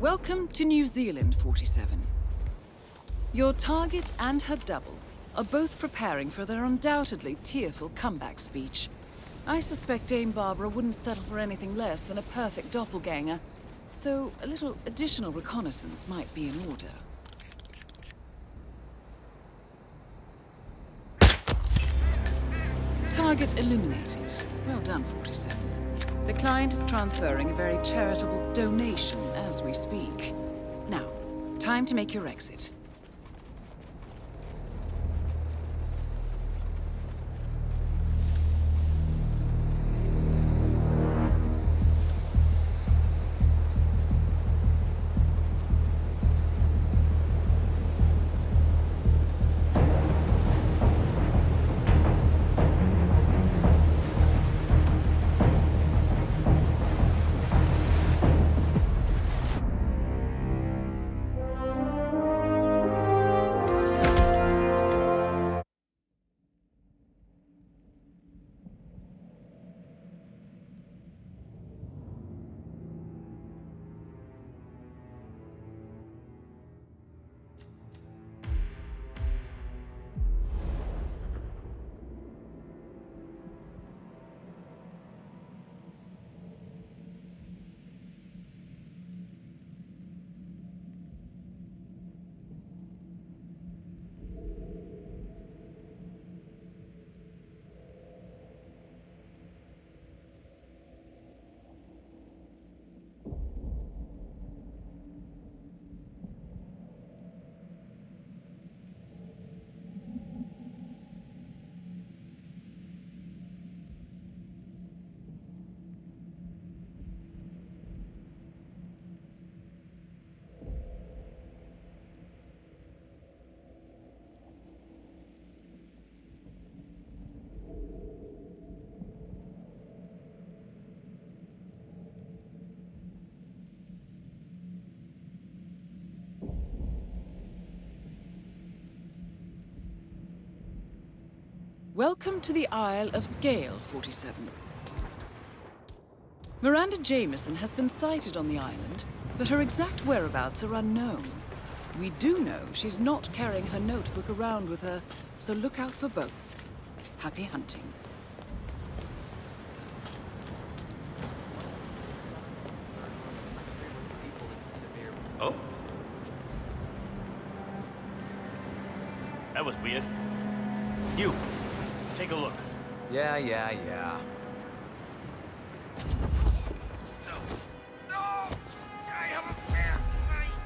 Welcome to New Zealand, 47. Your target and her double are both preparing for their undoubtedly tearful comeback speech. I suspect Dame Barbara wouldn't settle for anything less than a perfect doppelganger, so a little additional reconnaissance might be in order. Target eliminated. Well done, 47. The client is transferring a very charitable donation as we speak. Now, time to make your exit. Welcome to the Isle of Scale, 47. Miranda Jameson has been sighted on the island, but her exact whereabouts are unknown. We do know she's not carrying her notebook around with her, so look out for both. Happy hunting. Oh? That was weird. You! Take a look. Yeah. No! I have a fair fight!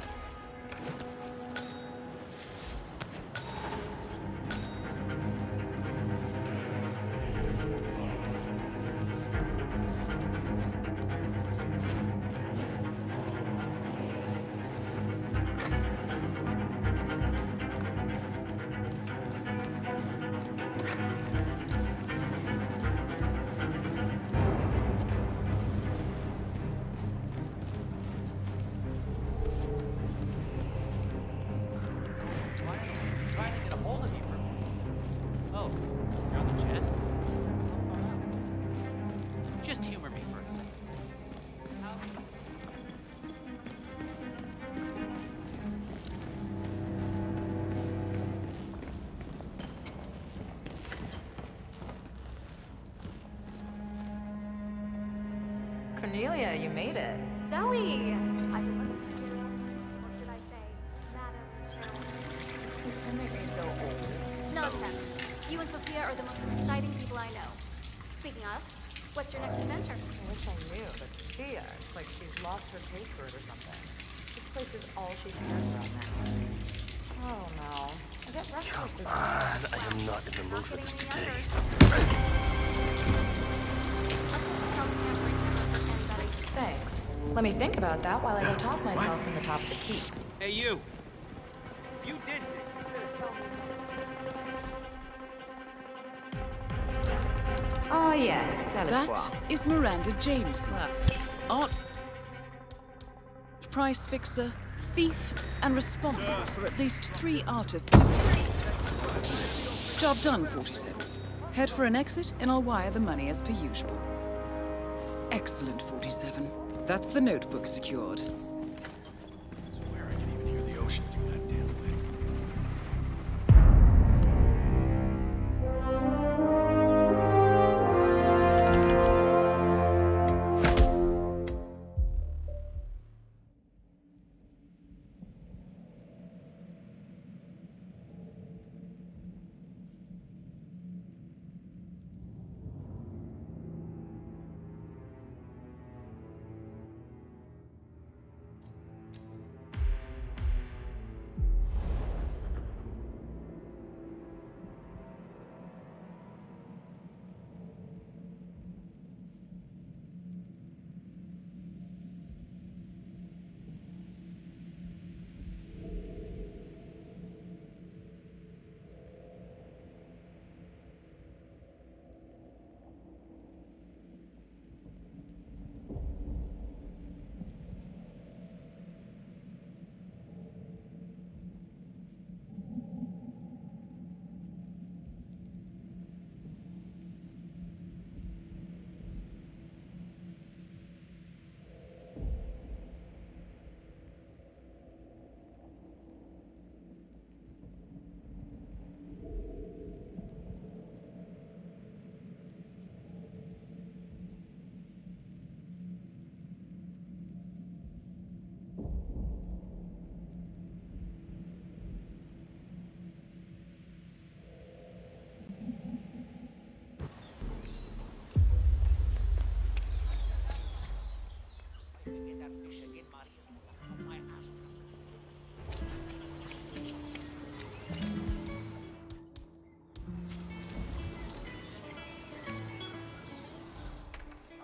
Just humor me for a second. Cornelia, you made it. Zoe! I've been looking for you. What did I say? Madam Sharon. You're making me feel old. Nonsense. You and Sophia are the most exciting people I know. Speaking of, what's your next adventure? I wish I knew, but Sophia, it's like she's lost her password or something. This place is all she cares about now. Oh no. I get restless this I am not in the mood for this today. Thanks. Let me think about that while I go toss myself from the top of the keep. Hey, you! You did this! Oh yes, That is Miranda Jameson. Art price fixer, thief, and responsible for at least 3 artist suicides. Job done, 47. Head for an exit, and I'll wire the money as per usual. Excellent, 47. That's the notebook secured.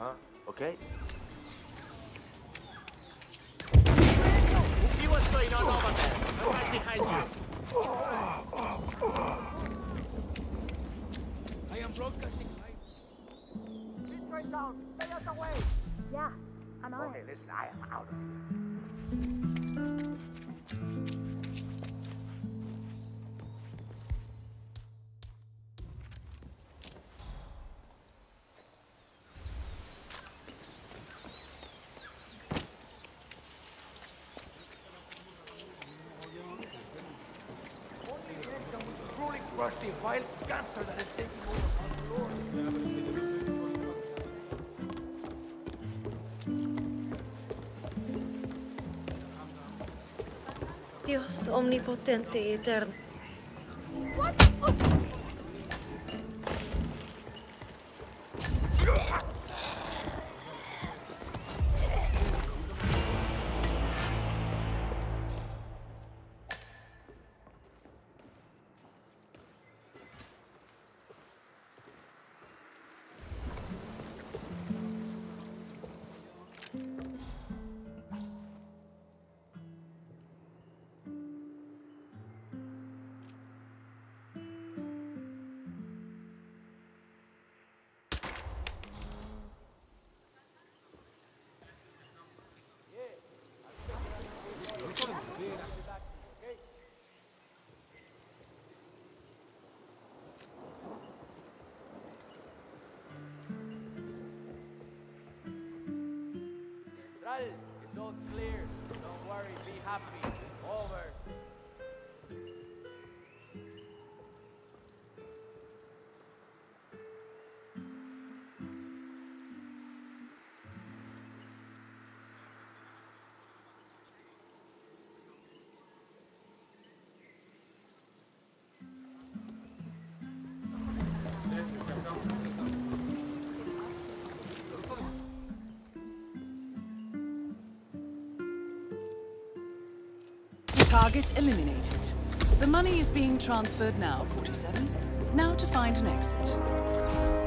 Huh? Okay. See what's going on over there. I'm right behind you. I am broadcasting live. Keep straight down. Stay out the way. Yeah, I'm on it. Listen, I am out of here. Crush the vile cancer that is taking over our Lord. Dios omnipotente y eterno. It's all clear. Don't worry, be happy. Over. Target eliminated. The money is being transferred now, 47. Now to find an exit.